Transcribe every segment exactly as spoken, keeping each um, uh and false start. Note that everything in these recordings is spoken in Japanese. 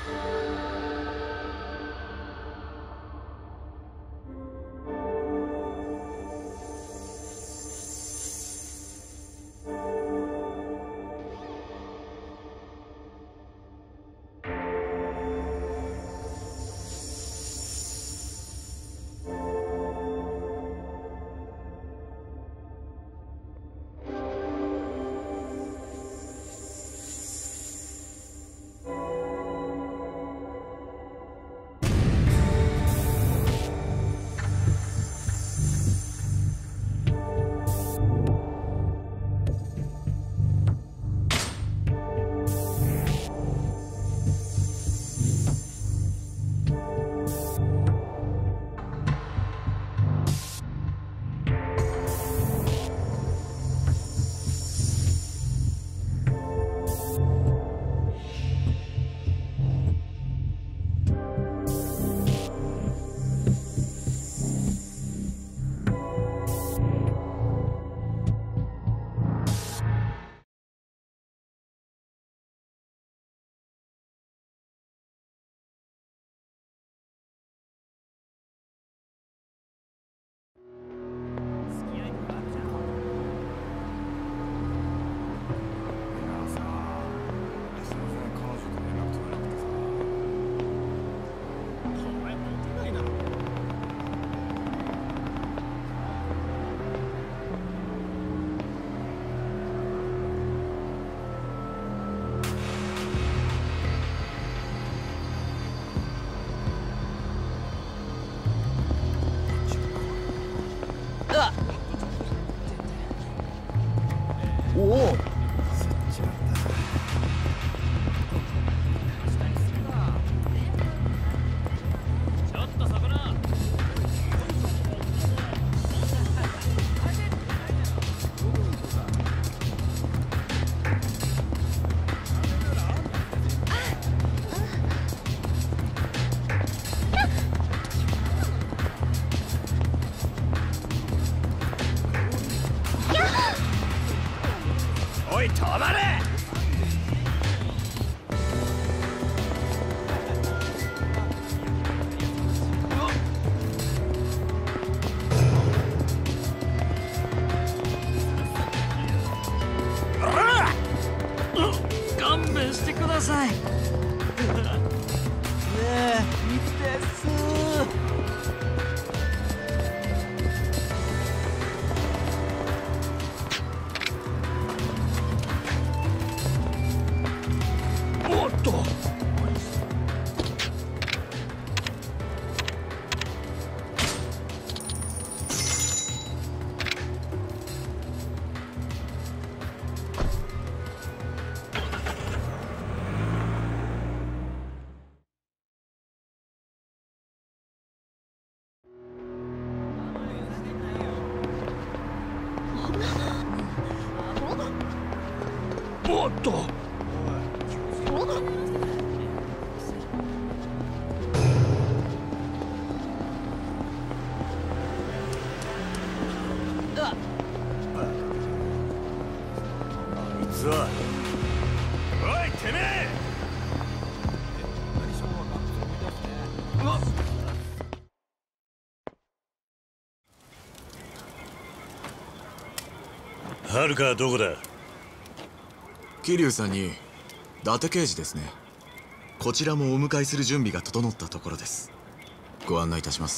おっと。 おいてめえ！ はるかはどこだ？ 桐生さんに伊達刑事ですね。こちらもお迎えする準備が整ったところです。ご案内いたします。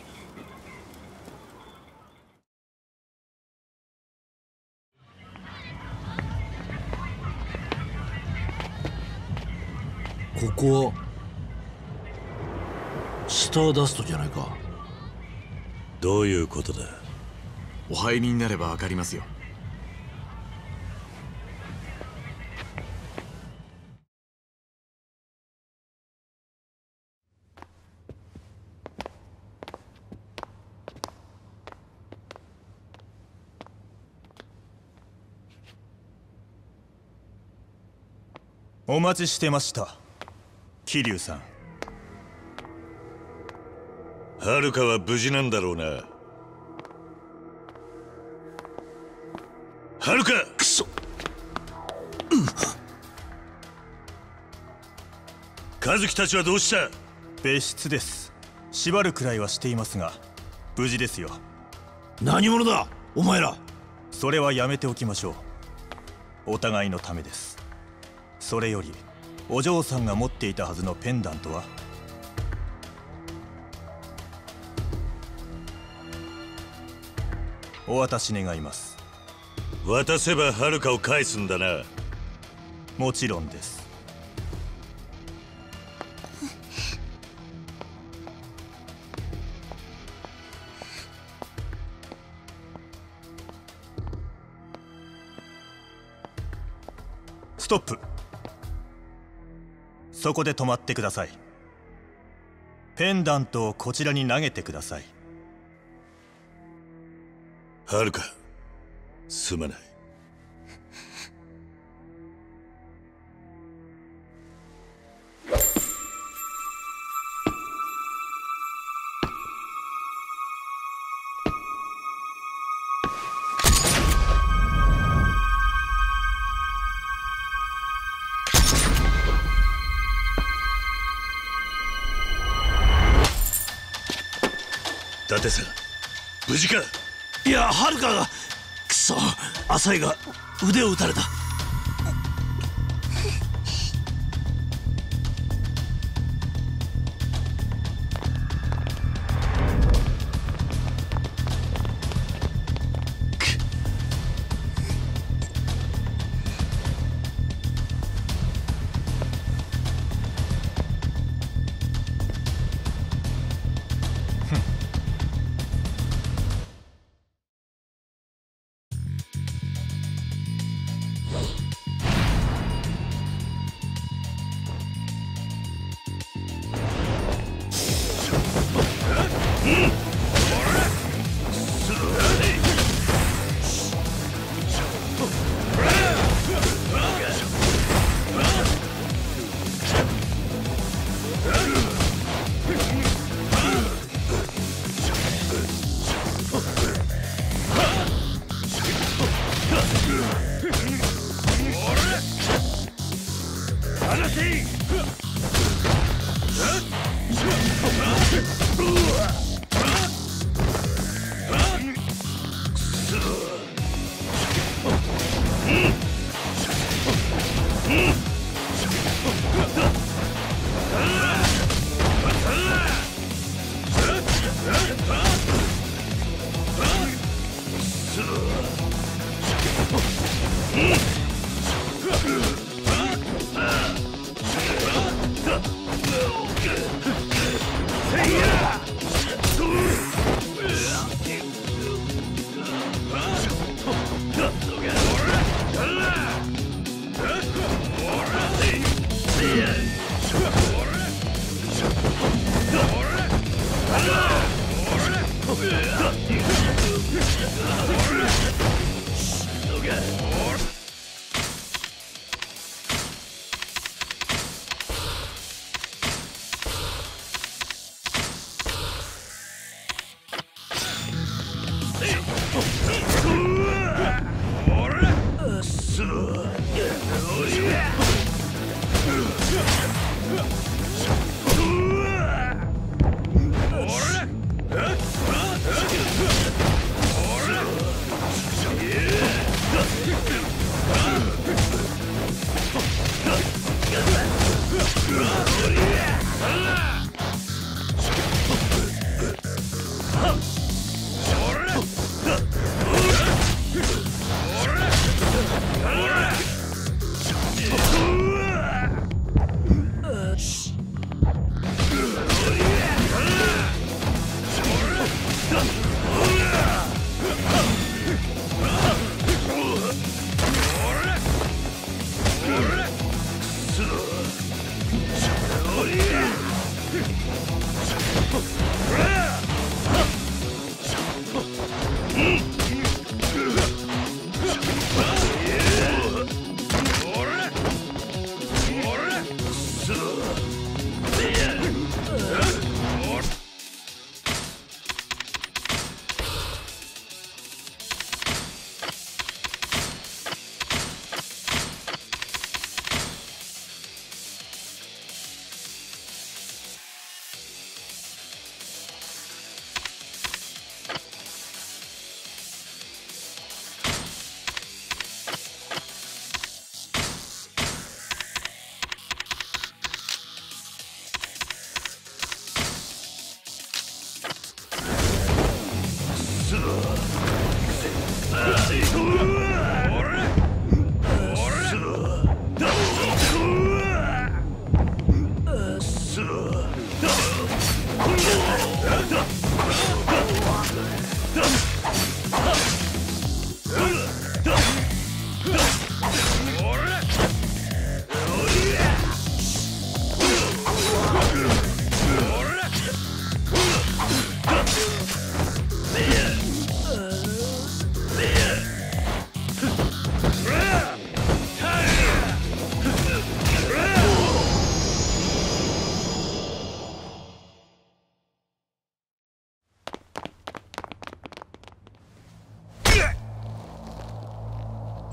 ここはスターダストじゃないか。 どういうことだ？ お入りになれば分かりますよ。 お待ちしてました、桐生さん。 はるかは無事なんだろうな。はるか！ くそ、 和樹たちはどうした？ 別室です。縛るくらいはしていますが無事ですよ。 何者だお前ら。 それはやめておきましょう。お互いのためです。それよりお嬢さんが持っていたはずのペンダントは？お渡し願います。 渡せば遥かを返すんだな。 もちろんです。ストップ。そこで止まってください。ペンダントをこちらに投げてください。 遥か、すまない。伊達さん、無事か？ いや、はるかが。くそ、浅井が腕を撃たれた。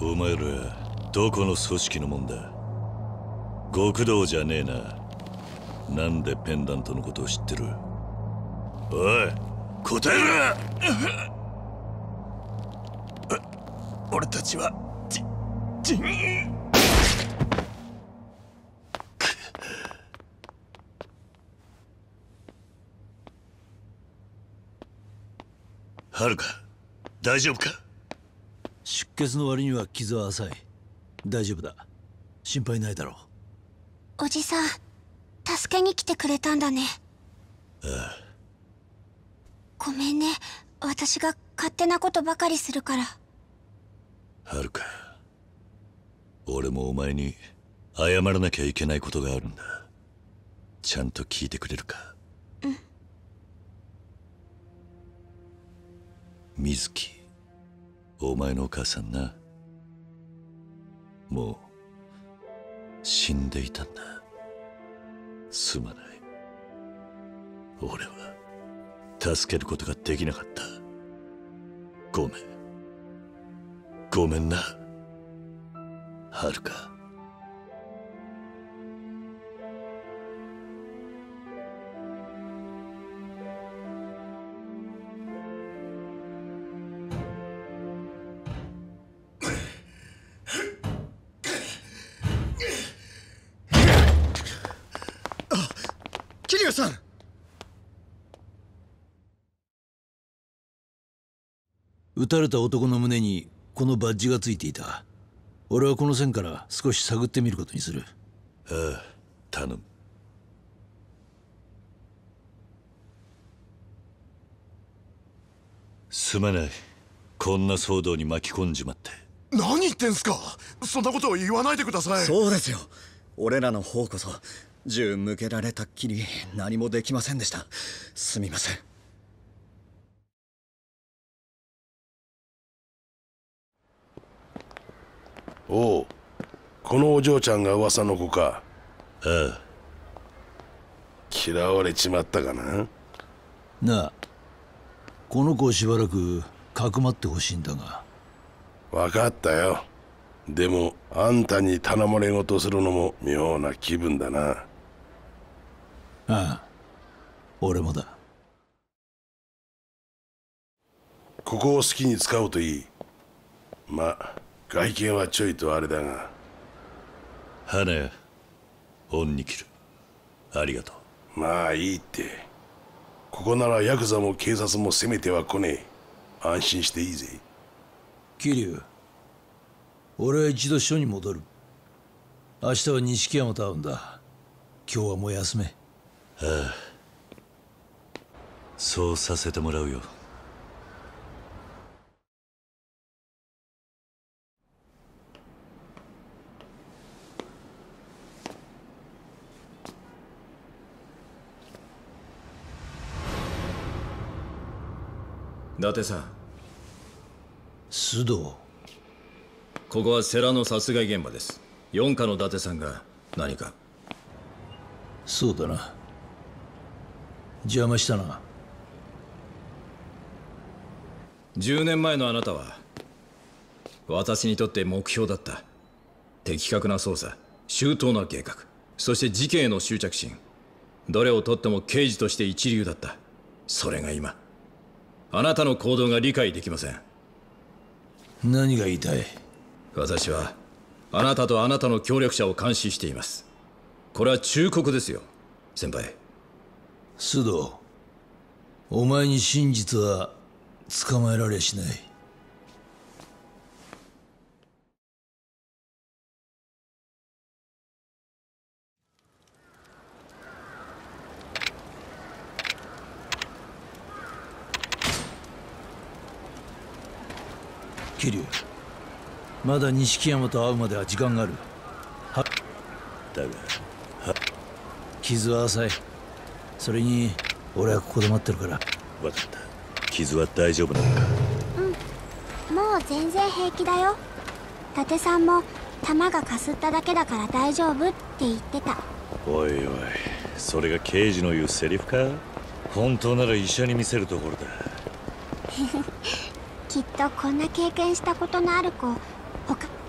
お前らどこの組織のもんだ？極道じゃねえな。なんでペンダントのことを知ってる？おい、答えろ！ 俺たちはじ、じん。 はるか、大丈夫か？ 出血の割には傷は浅い。大丈夫だ。心配ないだろおじさん、助けに来てくれたんだね。 ああ。 ごめんね、私が勝手なことばかりするから。 はるか、俺もお前に謝らなきゃいけないことがあるんだ。ちゃんと聞いてくれるか？ うん。 水木、お前のお母さんな、もう死んでいたんだ。すまない。俺は助けることができなかった。ごめん。ごめんな、はるか。 桐生さん。 撃たれた男の胸にこのバッジがついていた。俺はこの線から少し探ってみることにする。 ああ、頼む。すまない。こんな騒動に巻き込んじまって。 何言ってんすか？そんなことを言わないでください。 そうですよ。俺らの方こそ銃向けられたっきり何もできませんでした。すみません。 おう、このお嬢ちゃんが噂の子か？ ああ。 嫌われちまったかな？ なあ、この子をしばらくかくまってほしいんだが。 分かったよ。でもあんたに頼まれ事するのも妙な気分だな。 ああ、俺もだ。 ここを好きに使おうといい。まあ外見はちょいとあれだが。 花屋、恩に切る。ありがとう。まあいいって。ここならヤクザも警察も攻めては来ねえ。安心していいぜ。 桐生、俺は一度署に戻る。明日は錦山と会うんだ。今日はもう休め。 ああ、そうさせてもらうよ。 伊達さん。 須藤。 ここは世良の殺害現場です。四課の伊達さんが何か？ そうだな。邪魔したな。 じゅうねんまえのあなたは私にとって目標だった。的確な捜査、周到な計画、そして事件への執着心。どれをとっても刑事として一流だった。それが今、あなたの行動が理解できません。 何が言いたい？ 私はあなたとあなたの協力者を監視しています。これは忠告ですよ、先輩。 須藤、お前に真実は捕まえられやしない。桐生、まだ錦山と会うまでは時間がある。はだが傷は浅い。それに俺はここで待ってるから。 分かった。傷は大丈夫なのか？ うん、もう全然平気だよ。伊達さんも弾がかすっただけだから大丈夫って言ってた。 おいおい、それが刑事の言うセリフか？本当なら医者に見せるところだ。 きっとこんな経験したことのある子他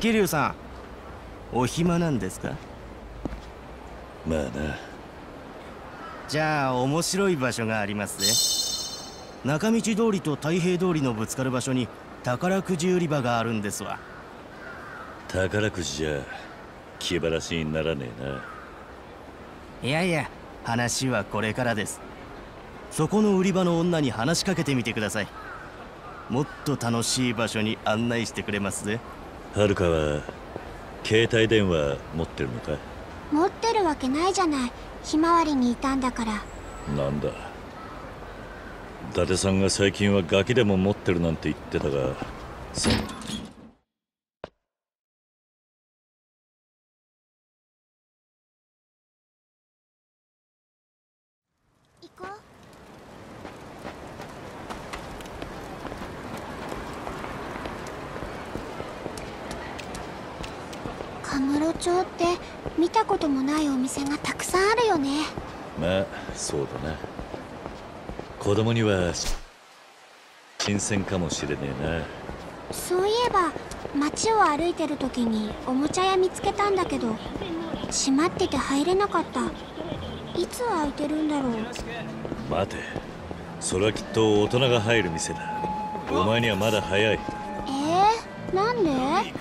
桐生さん、お暇なんですか？ まあな。 じゃあ面白い場所がありますぜ。中道通りと太平通りのぶつかる場所に宝くじ売り場があるんですわ。 宝くじじゃ気晴らしにならねえな。 いやいや、話はこれからです。そこの売り場の女に話しかけてみてください。もっと楽しい場所に案内してくれますぜ。 はるかは携帯電話持ってるのかい？ 持ってるわけないじゃない。ひまわりにいたんだから。 なんだ、伊達さんが最近はガキでも持ってるなんて言ってたが、そ行こう。カムロ町って見たこともないお店がたくさんあるよね。 まあそうだな。子供には新鮮かもしれねえな。 そういえば街を歩いてる時におもちゃ屋見つけたんだけど、閉まってて入れなかった。いつ開いてるんだろう。 待て、それはきっと大人が入る店だ。お前にはまだ早い。 えー、なんで？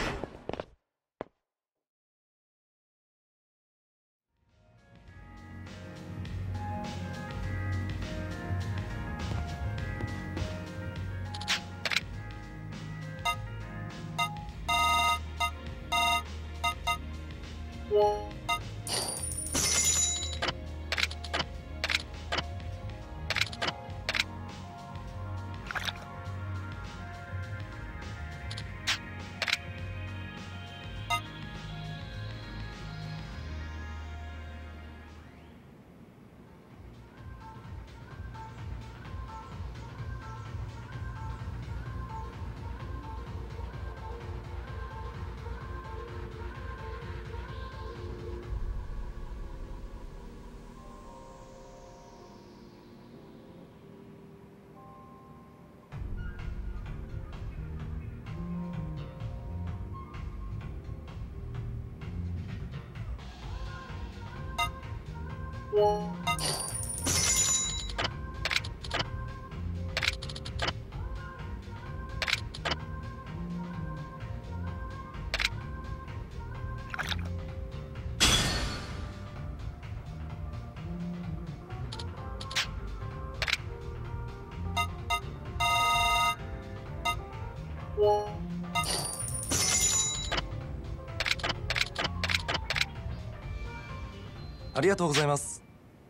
ありがとうございます。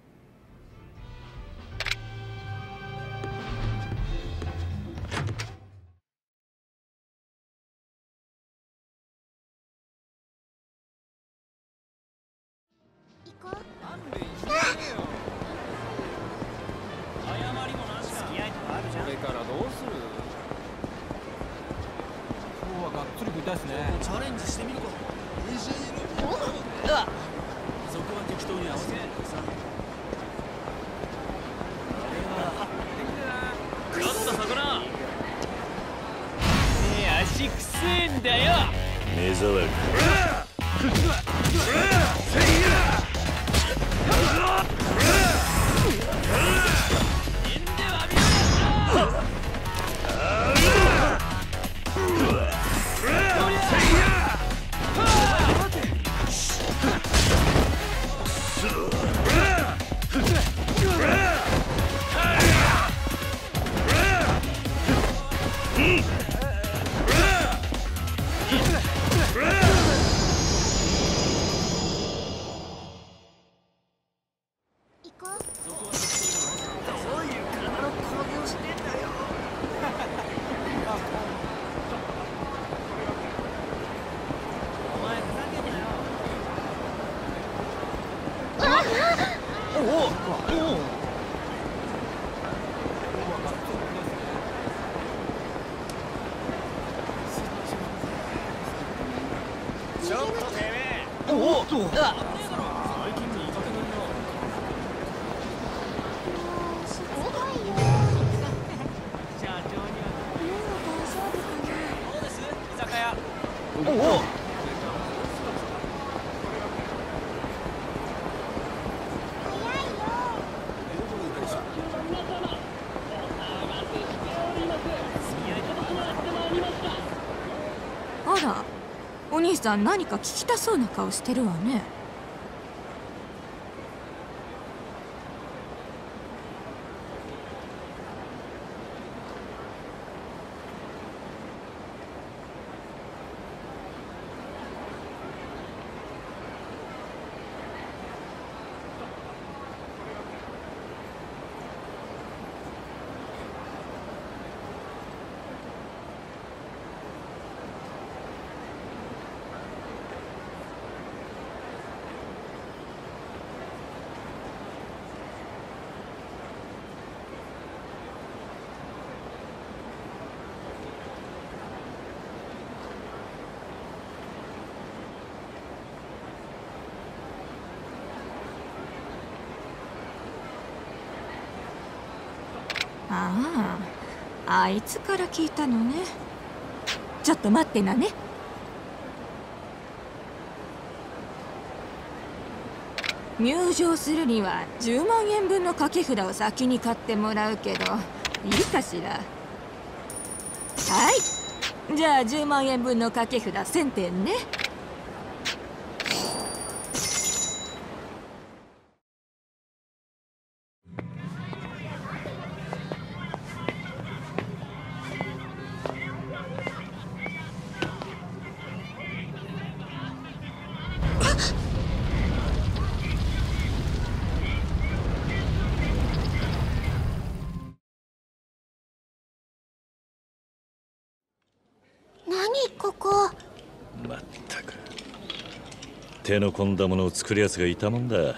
行こう。 これからどうする？今日はがっつり食いたいですね。チャレンジしてみるか。うわっ、そこは適当に合わせてください。ちょっとそこな。ねえ、足くせえんだよ。 目障りか。 ちょっとてめえ。おおっと。最近見かけないな。 すごいよ。 社長には。 もう大丈夫かな。 どうです？居酒屋。 おお。 あら、お兄さん何か聞きたそうな顔してるわね。ああ、あいつから聞いたのね。ちょっと待ってなね。入場するにはじゅうまんえんぶんの掛け札を先に買ってもらうけど、いいかしら。はい、じゃあじゅうまんえんぶんの掛け札せんてんね。 ここ。 まったく手の込んだものを作るやつがいたもんだ。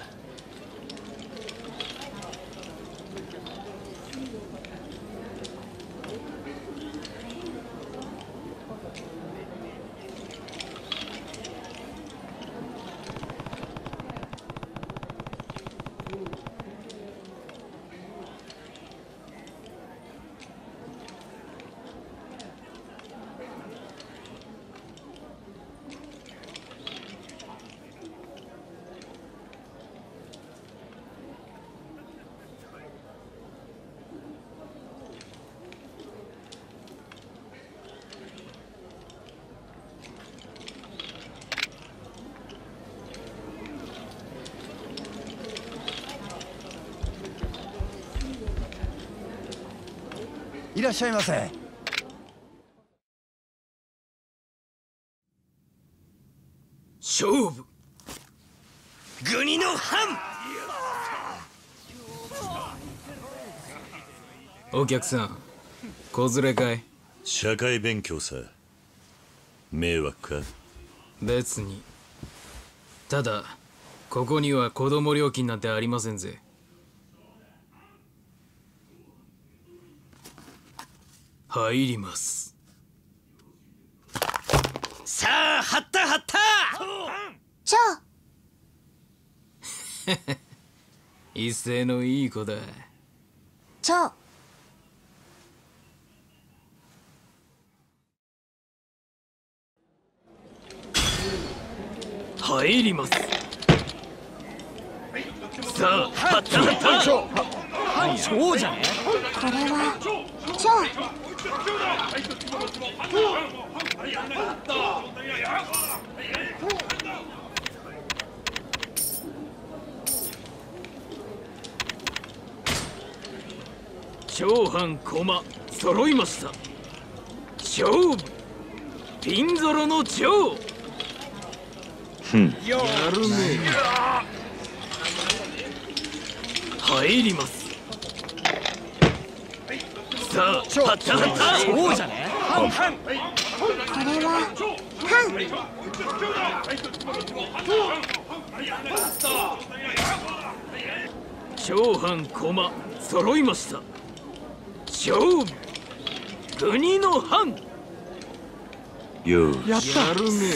いらっしゃいませ。 勝負国の藩。お客さん、子連れかい？ 社会勉強さ。迷惑か？ 別に。ただここには子供料金なんてありませんぜ。入ります。 さあ、張った張った。 ちょ一斉のいい子だ。 ちょ入ります。さあ、張った張った。 そうじゃね。 これはちょ長藩駒揃いました。勝負ピンゾロの長。 ふん、 やるね。入ります。さあ、はったはった。 そうじゃね。 これは長藩駒揃いました。勝負国の藩。 よーし、 やったやるね。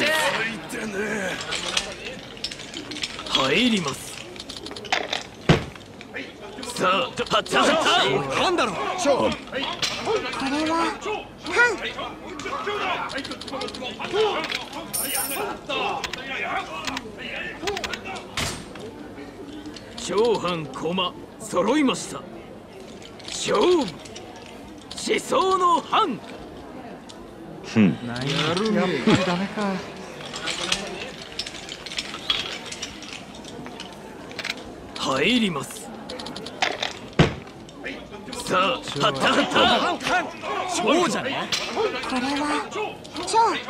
入ります。さあ、はったはった。 なんだろう。 これは長藩駒揃いました。勝負思想の藩。 ふん。 やるね。やっぱりダメか。入ります。さあ、はったはったそうじゃね。これは超。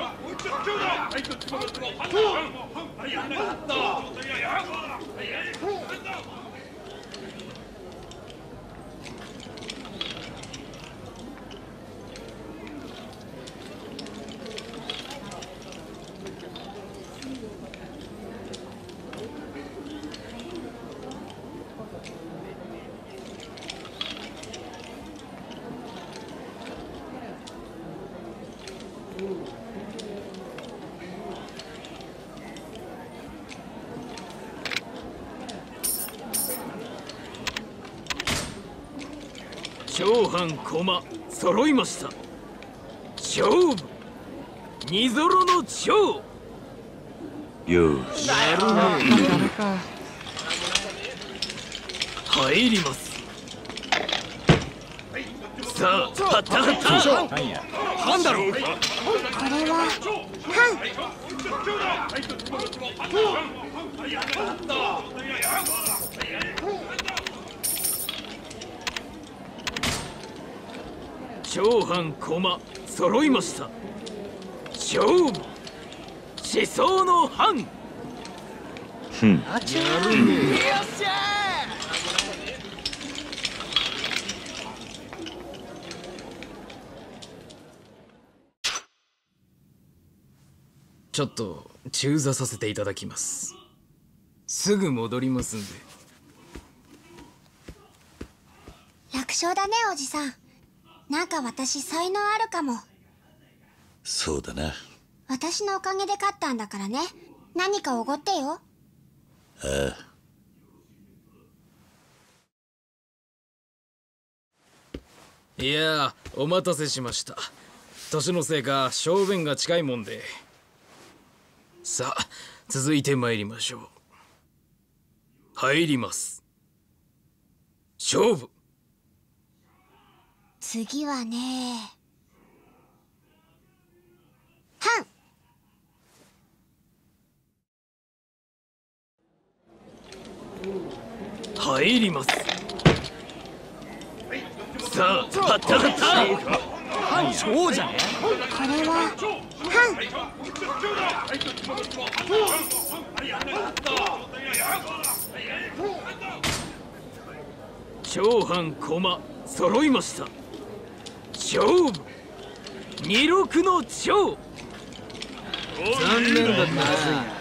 長藩駒揃いました。勝負二ゾロの長。 よーし。 やるね。ダメか。入ります。さあ、はったはった藩だろう。 これは藩。 長藩駒揃いました。勝負思想の藩。 ふん。 やるね。よっしゃちょっと中座させていただきます。すぐ戻りますんで。 楽勝だね、おじさん。なんか私才能あるかも。 そうだな。 私のおかげで勝ったんだからね。何かおごってよ。 ああ。 いやー、お待たせしました。年のせいか小便が近いもんで。さあ、続いて参りましょう。入ります。勝負。 次はね、藩。 入ります。さあ、はったはった藩長じゃね。 これは藩。 長藩駒揃いました。勝負二六の長。残念だったな。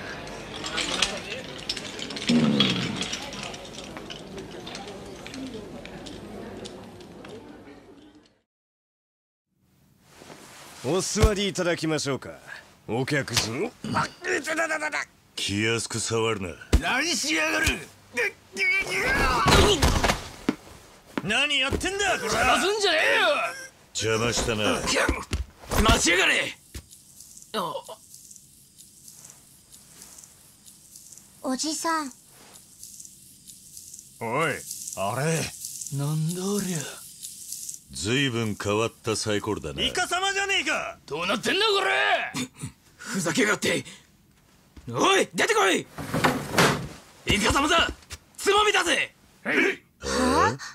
お座りいただきましょうか、お客人。 気安く触るな。 何しやがる。何やってんだこれ。 邪魔すんじゃねえよ。 邪魔したな。 待ちやがれ。 おじさん。 おい、あれなんだありゃ。 ずいぶん変わったサイコロだな。 イカ様じゃねえか。 どうなってんだこれ。ふざけやがって。おい、出てこい。イカ様だ。つまみだぜ。 はあ。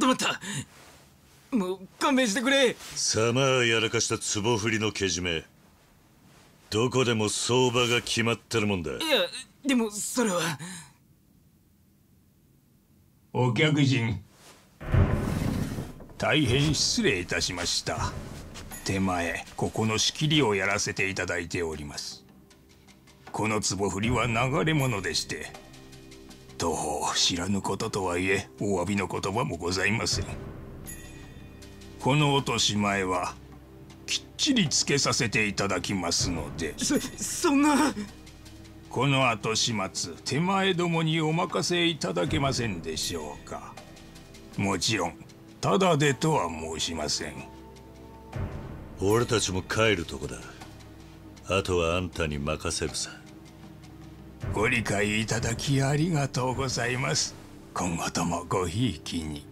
と待った。もう勘弁してくれ。 さまあやらかした壺振りのけじめ、どこでも相場が決まってるもんだ。 いやでもそれは。 お客人、大変失礼いたしました。手前ここの仕切りをやらせていただいております。この壺振りは流れ物でして、当方知らぬこととはいえお詫びの言葉もございません。この落とし前はきっちりつけさせていただきますので。 そそんな。 この後始末、手前どもにお任せいただけませんでしょうか。もちろんただでとは申しません。 俺たちも帰るとこだ。あとはあんたに任せるさ。 ご理解いただきありがとうございます。今後ともごひいきに。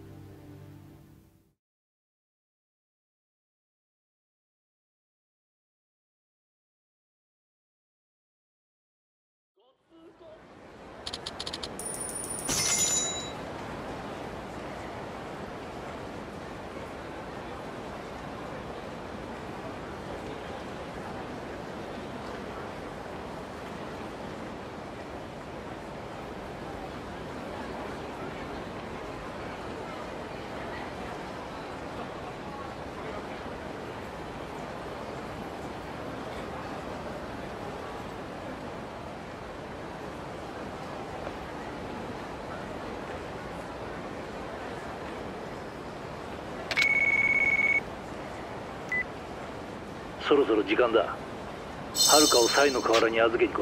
そろそろ時間だ。はるかをサイの河原に預けに来い。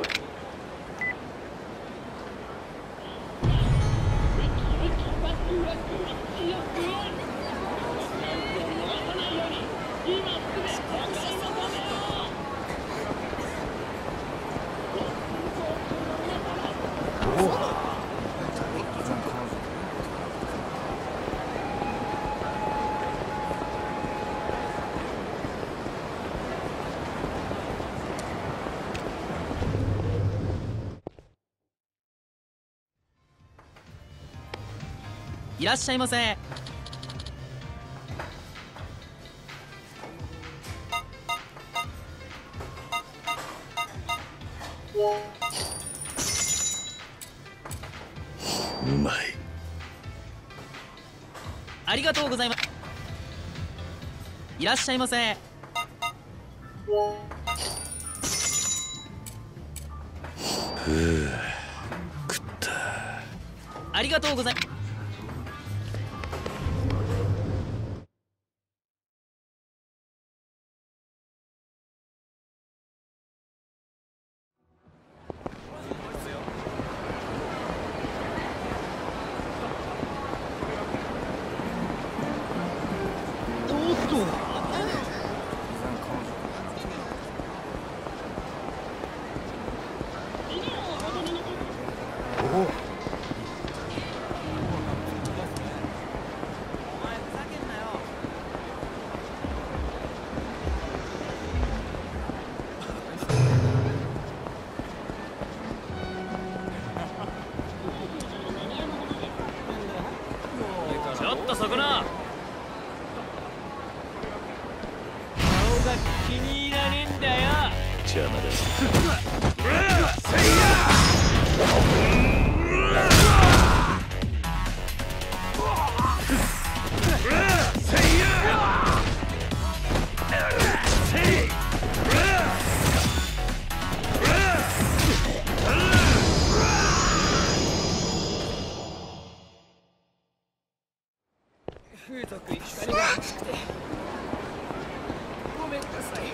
いらっしゃいませ。 うまい。 ありがとうございます。いらっしゃいませ。 ふう、食った。 ありがとうございます。 ちょっとそこの顔が気に入らねえんだよ。 邪魔だ。 風俗に光が欲しくてごめんなさい。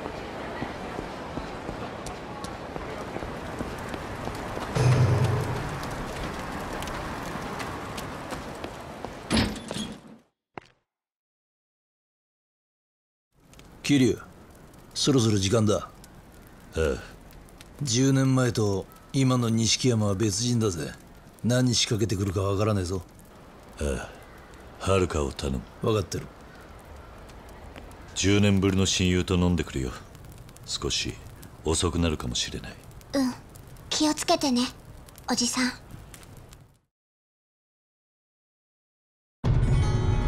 桐生、そろそろ時間だ。 ああ。 じゅうねんまえと今の錦山は別人だぜ。何仕掛けてくるかわからねえぞ。 ああ、はるかを頼む。 分かってる。 じゅうねんぶりの親友と飲んでくるよ。少し遅くなるかもしれない。 うん、気をつけてね、おじさん。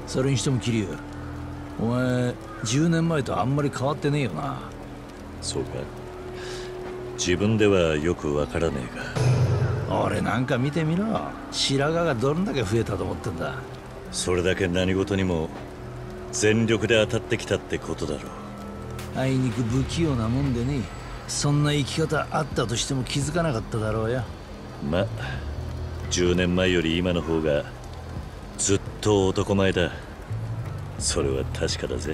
それにしても桐生、お前じゅうねんまえとあんまり変わってねえよな。 そうか。自分ではよくわからねえが。俺なんか見てみろ。白髪がどんだけ増えたと思ってんだ。 それだけ何事にも全力で当たってきたってことだろう。 あいにく不器用なもんでね。そんな生き方あったとしても気づかなかっただろうよ。 ま、じゅうねんまえより今の方がずっと男前だ。それは確かだぜ。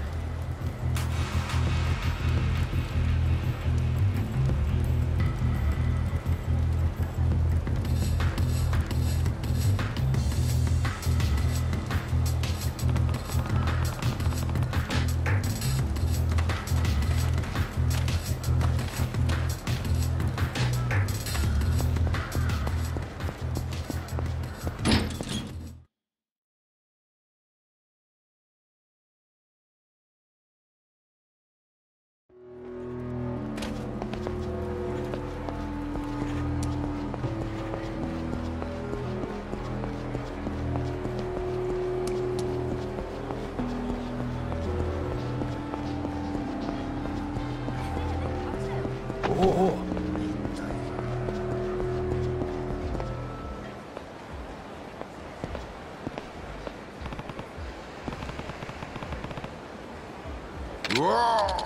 うわ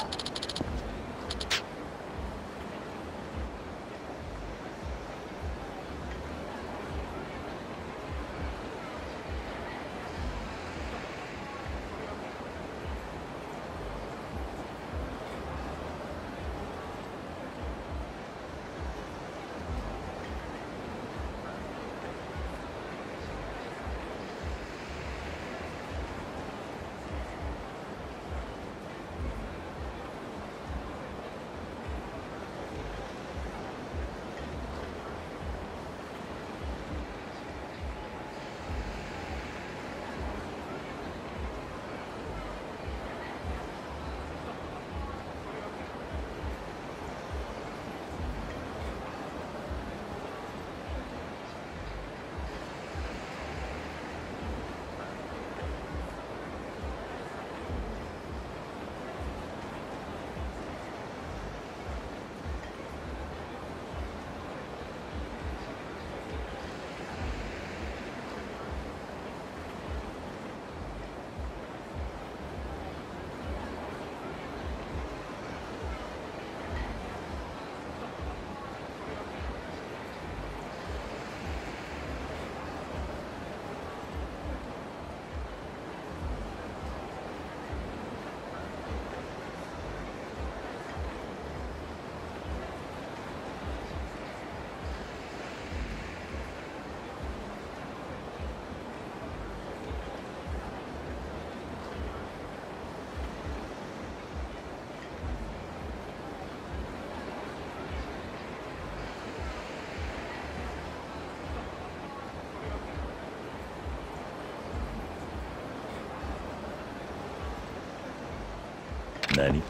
何？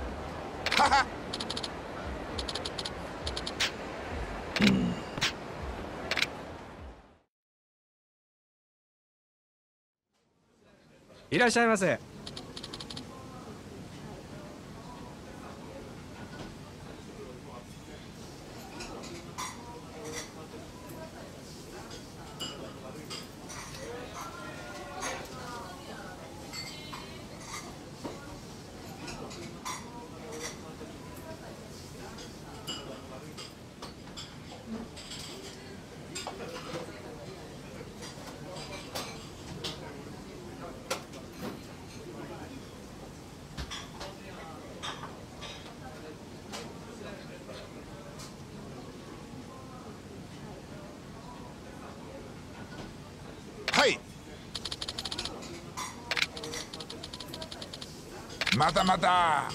うん。 いらっしゃいませ。 またまた。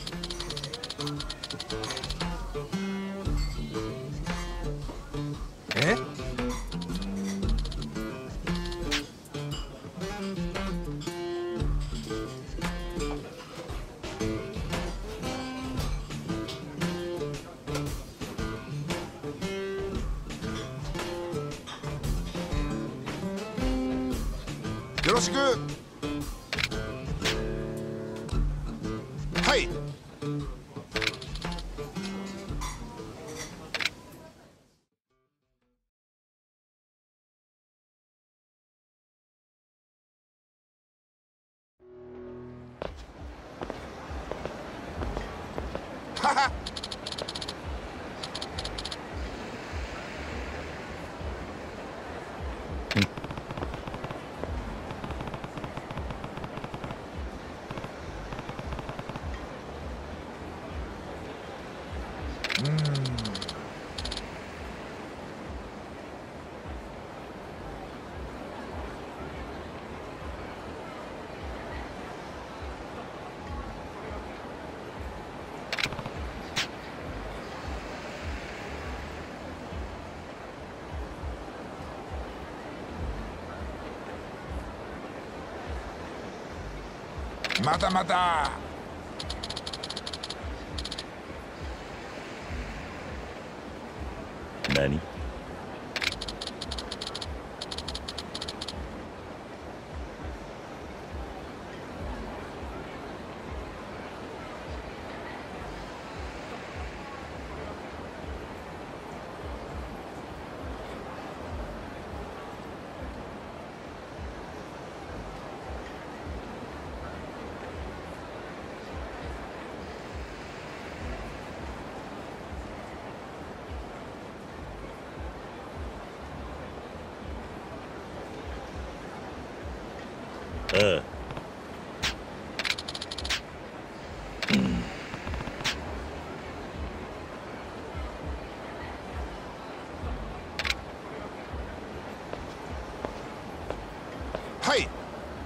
え？ よろしく。 はい。はは。またまた。 何？ああ。うん。 はい。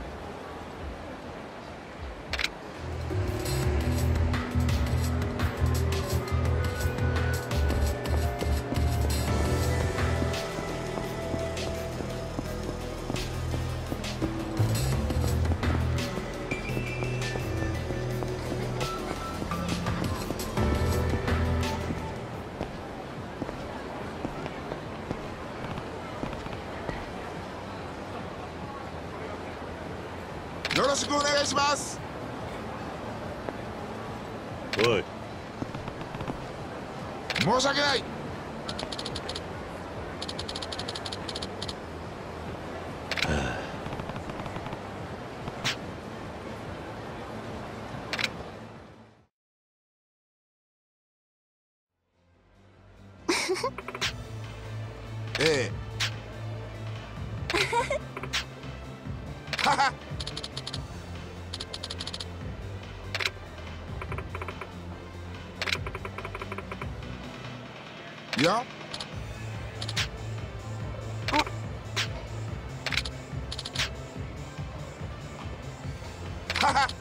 よろしくお願いします。 おい。 申し訳ない。ええ。はは。いや。はは。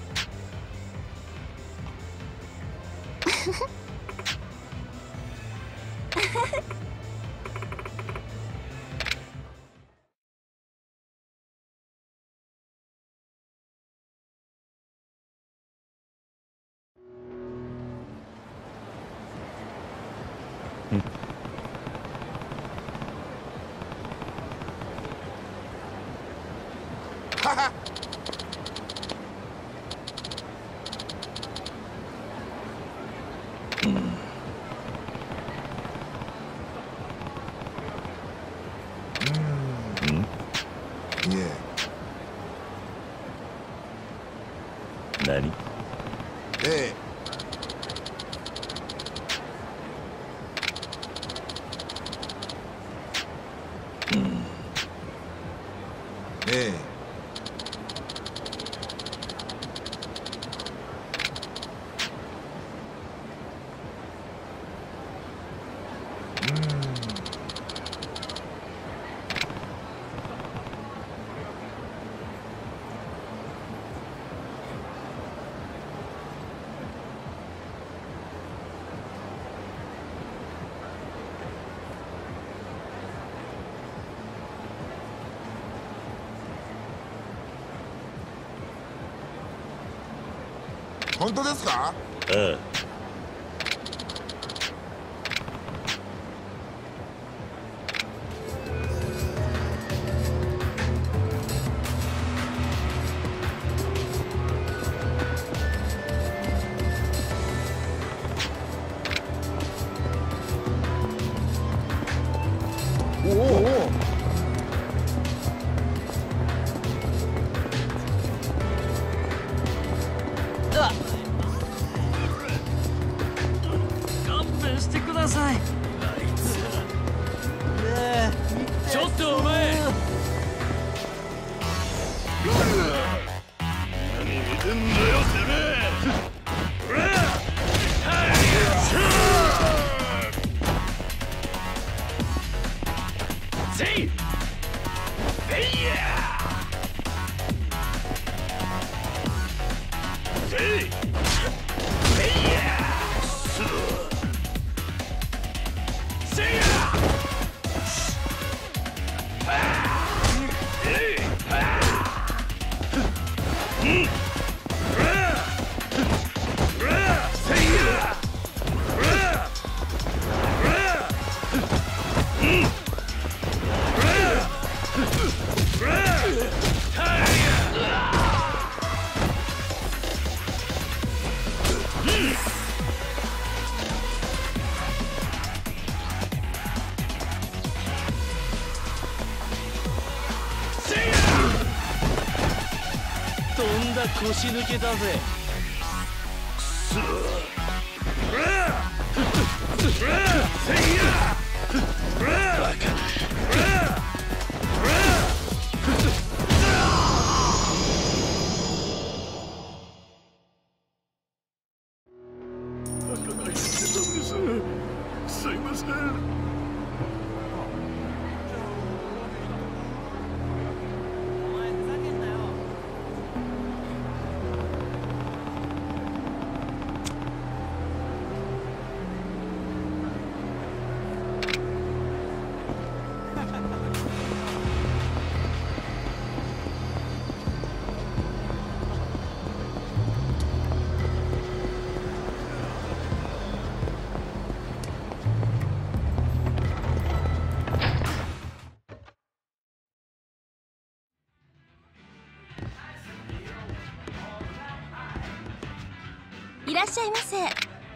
うん。 はは。 うん。うん。 いえ。 何？ ええ。 うん。 ええ。本当ですか？ ああ。 とんだ腰抜けだぜ。 すいません。 いらっしゃいませ。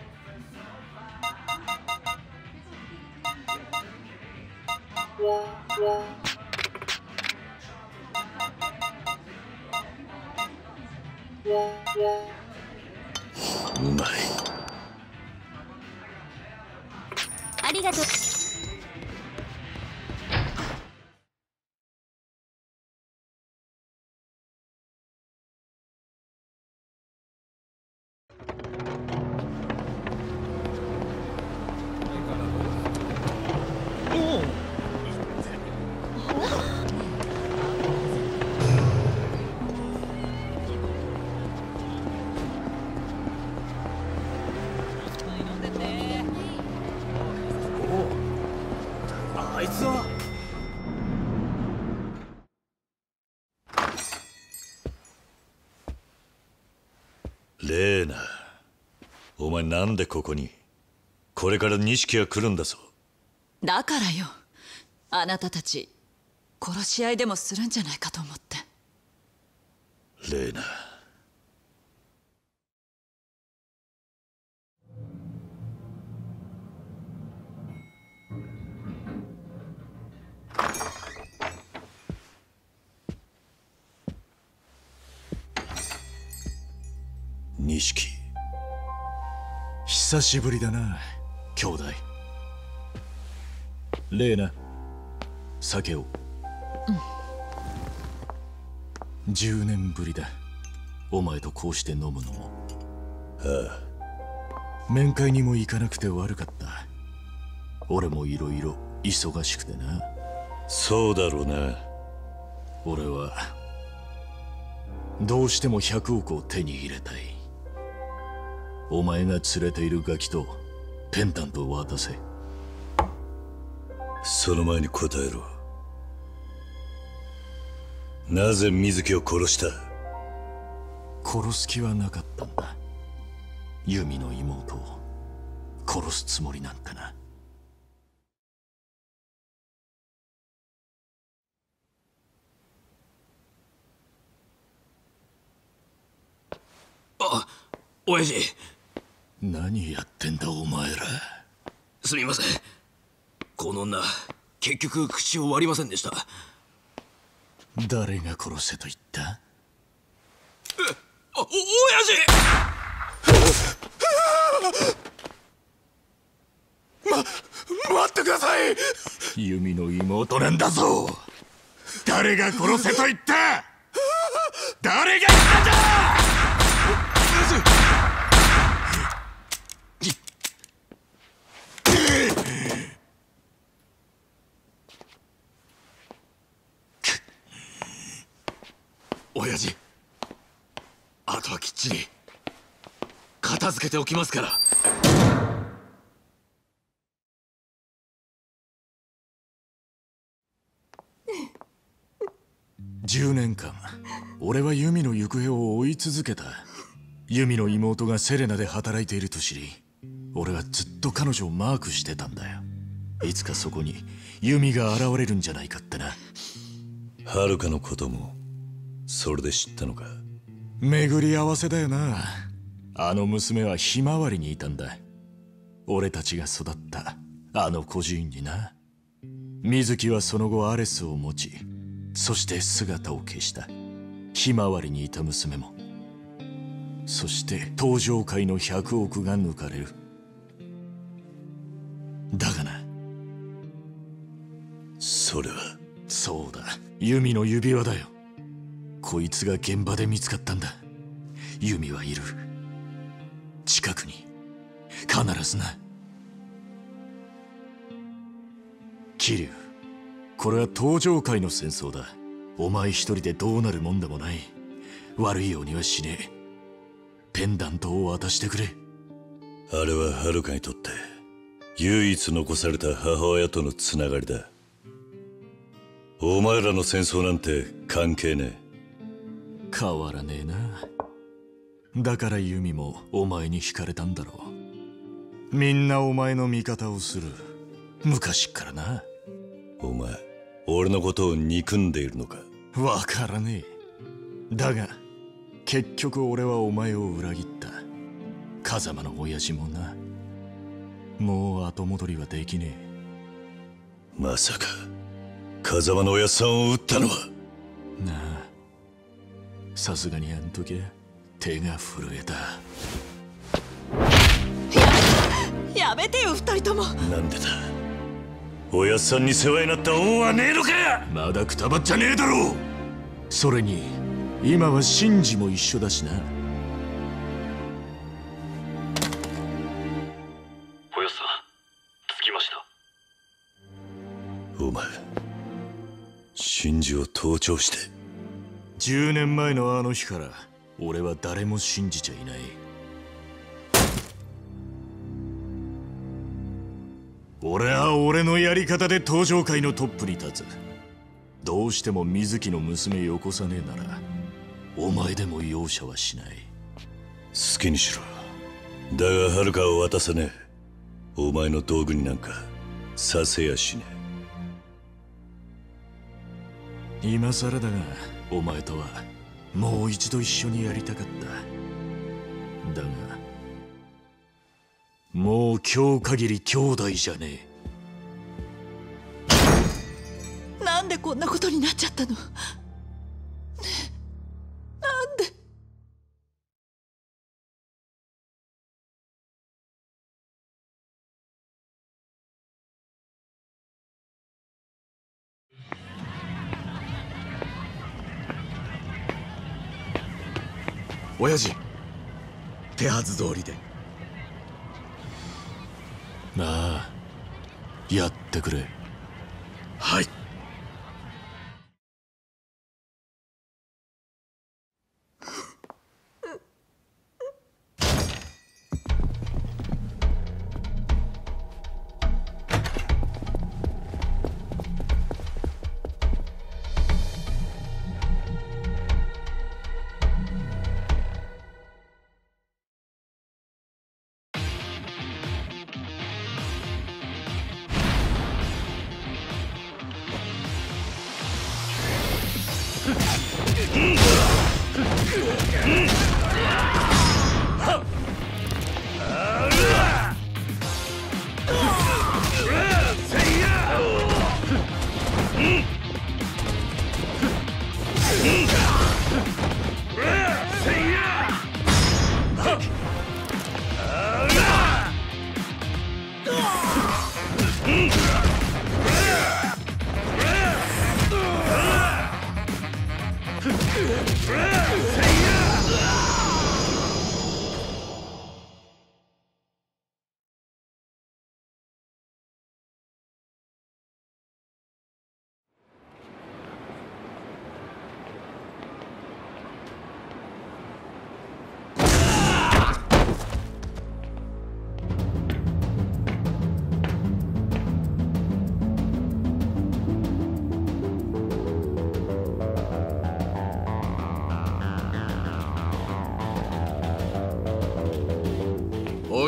うまい。 ありがとう。 あいつはレーナ、お前なんでここに？これから錦が来るんだぞ。 だからよ、あなたたち殺し合いでもするんじゃないかと思って。 レーナ、錦、 久しぶりだな、兄弟。レーナ、酒を。うん。じゅうねんぶりだ、お前とこうして飲むのも。 ああ。面会にも行かなくて悪かった。俺もいろいろ忙しくてな。 そうだろうな。 俺はどうしてもひゃくおくを手に入れたい。お前が連れているガキとペンダントを渡せ。 その前に答えろ。なぜ水木を殺した？ 殺す気はなかったんだ。ユミの妹を殺すつもりなんてな。 あ、親父。 何やってんだお前ら。 すみません。この女、結局口を割りませんでした。 誰が殺せと言った？ お、お、親父！ま、待ってください！ユミの妹なんだぞ。誰が殺せと言った？誰が言ったんだ！ 親父、あとはきっちり片付けておきますから。 じゅうねんかん俺はユミの行方を追い続けた。ユミの妹がセレナで働いていると知り、俺はずっと彼女をマークしてたんだよ。いつかそこにユミが現れるんじゃないかってな。 はるかのこともそれで知ったのか。 巡り合わせだよな。あの娘はひまわりにいたんだ。俺たちが育ったあの孤児院にな。水木はその後アレスを持ち、そして姿を消した。ひまわりにいた娘も。そして登場界のひゃくおくが抜かれる。だがな、 それはそうだ、ユミの指輪だよ。こいつが現場で見つかったんだ。ユミはいる、近くに必ずな。桐生、これは登場界の戦争だ。お前一人でどうなるもんでもない。悪いようにはしねえ。ペンダントを渡してくれ。 あれははるかにとって唯一残された母親とのつながりだ。お前らの戦争なんて関係ねえ。変わらねえな。だからユミもお前に惹かれたんだろう。みんなお前の味方をする、昔っからな。 お前、俺のことを憎んでいるのか。 わからねえ。だが結局俺はお前を裏切った。風間の親父もな。もう後戻りはできねえ。まさか風間の親さんを撃ったのは。 なあ、さすがにあん時は手が震えた。 や, やめてよ二人とも。 なんでだ。親さんに世話になった恩はねえのか。 まだくたばっちゃねえだろう。それに今はシンジも一緒だしな。 おやっさん、着きました。 お前、シンジを盗聴して。 じゅうねんまえのあの日から俺は誰も信じちゃいない。俺は俺のやり方で登場界のトップに立つ。どうしても水木の娘よこさねえならお前でも容赦はしない。 好きにしろ。だがはるかを渡さねえ。お前の道具になんかさせやしねえ。今更だがお前とはもう一度一緒にやりたかった。だがもう今日限り兄弟じゃねえ。なんでこんなことになっちゃったの？ねえ、なんで？ 親父、手はず通りで。 なあ、やってくれ。 はい。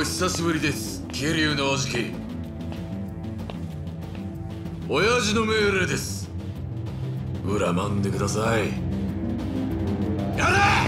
お久しぶりです、桐生のおじき。親父の命令です。恨まんでください。やれ！